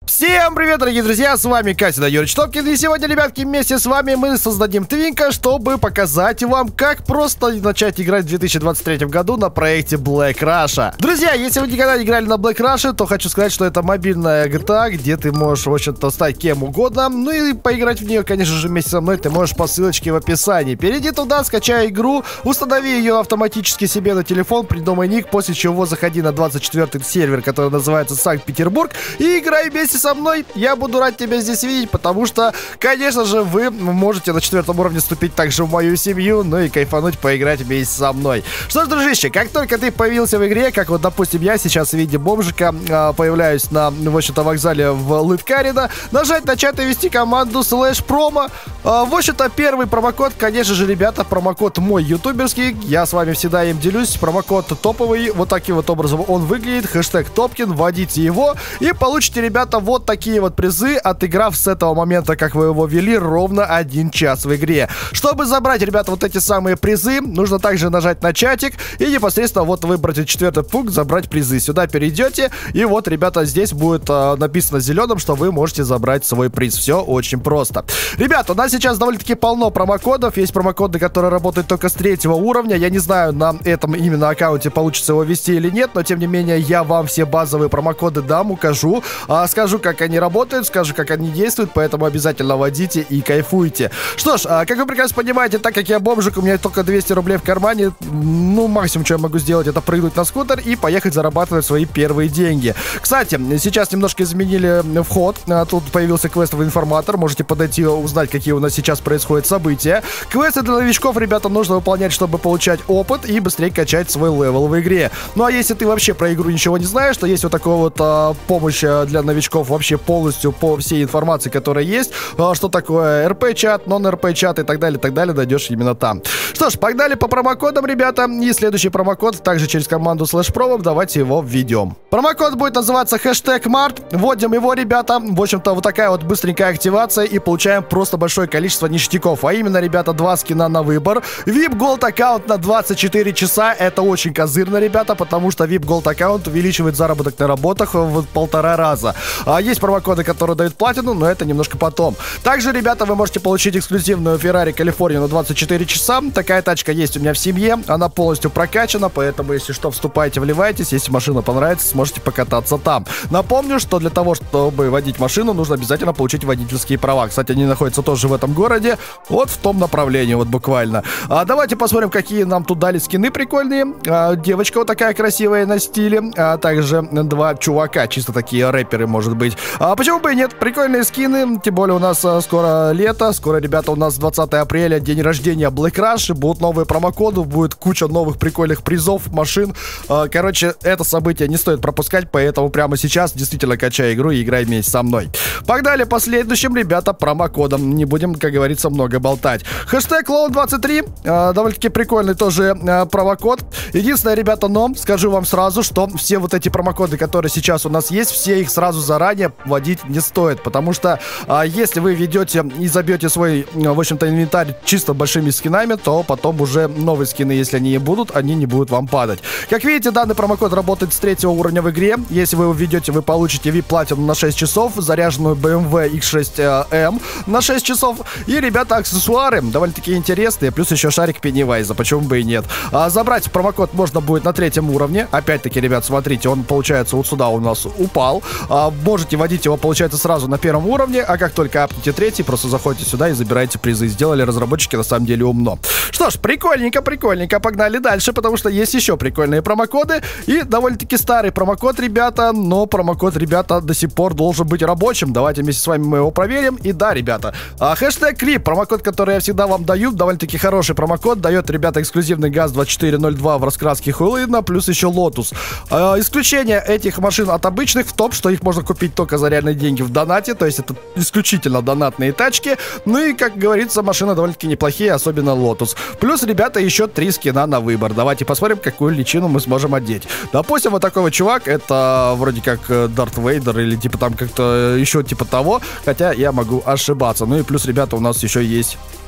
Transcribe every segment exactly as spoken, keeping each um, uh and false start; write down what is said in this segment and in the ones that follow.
Всем привет, дорогие друзья, с вами Катя Юрич Топкин, и сегодня, ребятки, вместе с вами мы создадим Твинка, чтобы показать вам, как просто начать играть в две тысячи двадцать третьем году на проекте Black Russia. Друзья, если вы никогда не играли на Black Russia, то хочу сказать, что это мобильная джи ти эй, где ты можешь, в общем-то, стать кем угодно, ну и поиграть в нее, конечно же, вместе со мной ты можешь по ссылочке в описании. Перейди туда, скачай игру, установи ее автоматически себе на телефон, придумай ник, после чего заходи на двадцать четвёртый сервер, который называется Санкт-Петербург, и играй вместе со мной. Я буду рад тебя здесь видеть, потому что, конечно же, вы можете на четвертом уровне вступить также в мою семью, ну и кайфануть, поиграть вместе со мной. Что ж, дружище, как только ты появился в игре, как вот, допустим, я сейчас в виде бомжика э, появляюсь на, в общем-то, вокзале в Лыткарино, нажать начать и ввести команду слэш промо. Э, в общем-то, первый промокод, конечно же, ребята, промокод мой ютуберский, я с вами всегда им делюсь, промокод топовый, вот таким вот образом он выглядит, хэштег Топкин, вводите его и получите, ребята, вот такие вот призы, отыграв с этого момента, как вы его ввели, ровно один час в игре. Чтобы забрать, ребята, вот эти самые призы, нужно также нажать на чатик и непосредственно вот выбрать четвертый пункт, забрать призы. Сюда перейдете, и вот, ребята, здесь будет э, написано зеленым, что вы можете забрать свой приз. Все очень просто. Ребята, у нас сейчас довольно-таки полно промокодов. Есть промокоды, которые работают только с третьего уровня. Я не знаю, на этом именно аккаунте получится его ввести или нет, но тем не менее я вам все базовые промокоды дам, укажу, э, скажу, как они работают, скажу, как они действуют, поэтому обязательно вводите и кайфуйте. Что ж, как вы прекрасно понимаете, так как я бомжик, у меня только двести рублей в кармане, ну, максимум, что я могу сделать, это прыгнуть на скутер и поехать зарабатывать свои первые деньги. Кстати, сейчас немножко изменили вход, тут появился квестовый информатор, можете подойти узнать, какие у нас сейчас происходят события. Квесты для новичков, ребята, нужно выполнять, чтобы получать опыт и быстрее качать свой левел в игре. Ну, а если ты вообще про игру ничего не знаешь, то есть вот такая вот а, помощь для новичков вообще полностью по всей информации, которая есть, что такое эр пи-чат, нон-эр пи-чат и так далее, так далее, найдешь именно там. Что ж, погнали по промокодам, ребята, и следующий промокод также через команду слэш промо, давайте его введем. Промокод будет называться хэштег март, вводим его, ребята, в общем-то, вот такая вот быстренькая активация и получаем просто большое количество ништяков, а именно, ребята, два скина на выбор, ви ай пи Gold аккаунт на двадцать четыре часа, это очень козырно, ребята, потому что ви ай пи Gold аккаунт увеличивает заработок на работах в полтора раза. А есть промокоды, которые дают платину, но это немножко потом. Также, ребята, вы можете получить эксклюзивную Ferrari California на двадцать четыре часа. Такая тачка есть у меня в семье, она полностью прокачана, поэтому, если что, вступайте, вливайтесь. Если машина понравится, сможете покататься там. Напомню, что для того, чтобы водить машину, нужно обязательно получить водительские права. Кстати, они находятся тоже в этом городе, вот в том направлении, вот буквально. А давайте посмотрим, какие нам тут дали скины прикольные. А, девочка вот такая красивая на стиле, а также два чувака, чисто такие рэперы, может быть. А почему бы и нет? Прикольные скины, тем более у нас а, скоро лето, скоро, ребята, у нас двадцатое апреля, день рождения Black Russia, будут новые промокоды, будет куча новых прикольных призов, машин. А, короче, это событие не стоит пропускать, поэтому прямо сейчас действительно качай игру и играй вместе со мной. Погнали по следующим, ребята, промокодам, не будем, как говорится, много болтать. Хэштег клоун двадцать три, а, довольно-таки прикольный тоже а, промокод. Единственное, ребята, но скажу вам сразу, что все вот эти промокоды, которые сейчас у нас есть, все их сразу заранее вводить не стоит, потому что а, если вы ведете и забьете свой, в общем-то, инвентарь чисто большими скинами, то потом уже новые скины, если они и будут, они не будут вам падать. Как видите, данный промокод работает с третьего уровня в игре. Если вы его введете, вы получите ви ай пи-платину на шесть часов, заряженную би эм дабл ю икс шесть эм на шесть часов. И, ребята, аксессуары довольно-таки интересные, плюс еще шарик Пеннивайза, почему бы и нет. А, забрать промокод можно будет на третьем уровне. Опять-таки, ребят, смотрите, он, получается, вот сюда у нас упал. А, можете вводить его, получается, сразу на первом уровне, а как только апнете третий, просто заходите сюда и забираете призы. Сделали разработчики на самом деле умно. Что ж, прикольненько, прикольненько, погнали дальше, потому что есть еще прикольные промокоды и довольно-таки старый промокод, ребята, но промокод, ребята, до сих пор должен быть рабочим. Давайте вместе с вами мы его проверим. И да, ребята, а, хэштег Крип, промокод, который я всегда вам даю, довольно-таки хороший промокод, дает, ребята, эксклюзивный газ двадцать четыре ноль два в раскраске Хуилина, плюс еще Лотус. А, исключение этих машин от обычных в том, что их можно купить только за реальные деньги в донате, то есть это исключительно донатные тачки. Ну и, как говорится, машины довольно-таки неплохие, особенно Лотус. Плюс, ребята, еще три скина на выбор. Давайте посмотрим, какую личину мы сможем одеть. Допустим, вот такой вот чувак, это вроде как Дарт Вейдер или типа там как-то еще типа того, хотя я могу ошибаться. Ну и плюс, ребята, у нас еще есть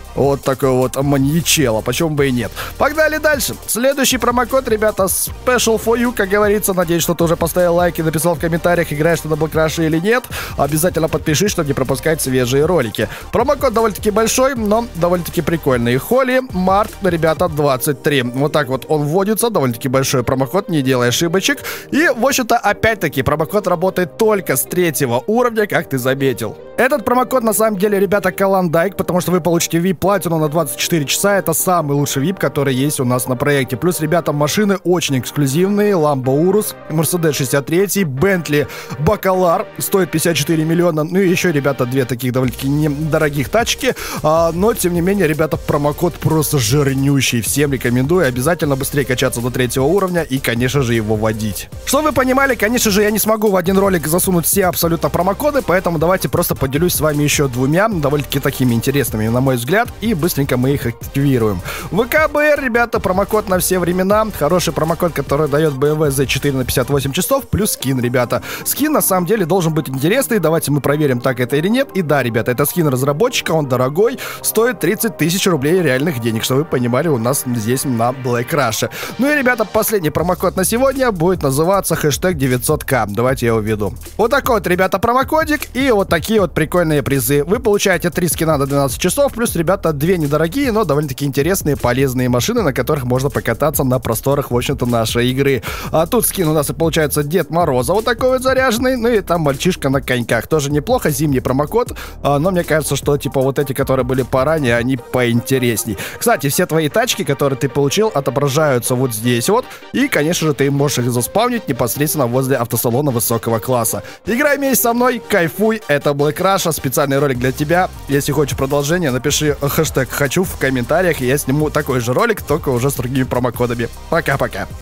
Вот такой вот маньячело, почему бы и нет. Погнали дальше. Следующий промокод, ребята, special for you, как говорится. Надеюсь, что ты уже поставил лайк и написал в комментариях, играешь ты на Black Rush или нет. Обязательно подпишись, чтобы не пропускать свежие ролики. Промокод довольно-таки большой, но довольно-таки прикольный. Холли Март, ребята, двадцать три. Вот так вот он вводится, довольно-таки большой промокод, не делай ошибочек. И, в общем-то, опять-таки, промокод работает только с третьего уровня, как ты заметил. Этот промокод, на самом деле, ребята, Каландайк, потому что вы получите ви ай платину на двадцать четыре часа. Это самый лучший ви ай пи, который есть у нас на проекте. Плюс, ребята, машины очень эксклюзивные. Lambo Urus, Mercedes шестьдесят три, Bentley Bacalar, стоит пятьдесят четыре миллиона. Ну и еще, ребята, две таких довольно-таки недорогих тачки. А, но, тем не менее, ребята, промокод просто жирнющий. Всем рекомендую обязательно быстрее качаться до третьего уровня и, конечно же, его вводить. Чтобы вы понимали, конечно же, я не смогу в один ролик засунуть все абсолютно промокоды, поэтому давайте просто поделюсь с вами еще двумя, довольно-таки такими интересными, на мой взгляд, и быстренько мы их активируем. ВКБР, ребята, промокод на все времена. Хороший промокод, который дает бэ эм вэ зет четыре на пятьдесят восемь часов, плюс скин, ребята. Скин, на самом деле, должен быть интересный. Давайте мы проверим, так это или нет. И да, ребята, это скин разработчика, он дорогой, стоит тридцать тысяч рублей реальных денег, чтобы вы понимали, у нас здесь на Black Rush. Ну и, ребята, последний промокод на сегодня будет называться хэштег девятьсот ка. Давайте я его введу. Вот такой вот, ребята, промокодик и вот такие вот прикольные призы. Вы получаете три скина до двенадцати часов, плюс, ребята, две недорогие, но довольно-таки интересные, полезные машины, на которых можно покататься на просторах, в общем-то, нашей игры. А тут скин у нас и получается Дед Мороза, вот такой вот заряженный, ну и там мальчишка на коньках. Тоже неплохо, зимний промокод, а, но мне кажется, что, типа, вот эти, которые были поранее, они поинтересней. Кстати, все твои тачки, которые ты получил, отображаются вот здесь вот, и, конечно же, ты можешь их заспавнить непосредственно возле автосалона высокого класса. Играй вместе со мной, кайфуй, это Black Rush, специальный ролик для тебя. Если хочешь продолжение, напиши хэштег «хочу» в комментариях, и я сниму такой же ролик, только уже с другими промокодами. Пока-пока.